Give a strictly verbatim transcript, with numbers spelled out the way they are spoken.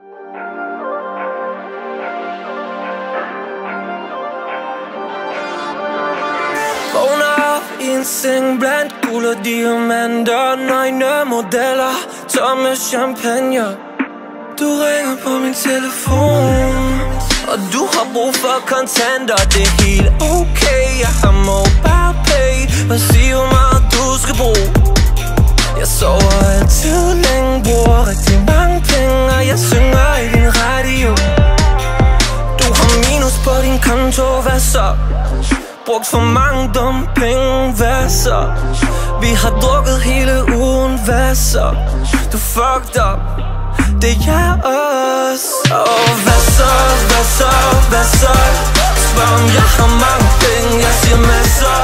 Vågner op i en seng blandt guld og diamanter, nøgne modeller, tomme champagne. Du ringer på min telefon, og du har brug for kontanter. Det er helt okay, jeg har mobile pay. Bare sig hvor meget du skal bruge. Jeg sover altid længe, bruger rigtig mange penge, og jeg synger i din radio. Du har minus på din konto, hvad så? Brugt for mange dumme penge, hvad så? Vi har drukket hele ugen, hvad så? Du fucked up, det er os. Og hvad så, hvad så, hvad så? Spørg om jeg har mange penge, jeg siger masser.